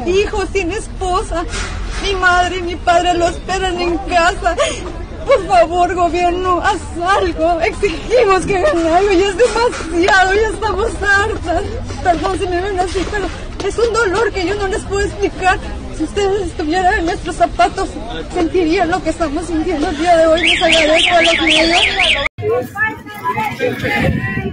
hijos, sin esposa. Mi madre y mi padre lo esperan en casa. Por favor, gobierno, haz algo. Exigimos que hagan algo. Ya es demasiado, ya estamos hartas. Perdón si me ven así, pero es un dolor que yo no les puedo explicar. Si ustedes estuvieran en nuestros zapatos, sentirían lo que estamos sintiendo el día de hoy. Les agradezco a los medios.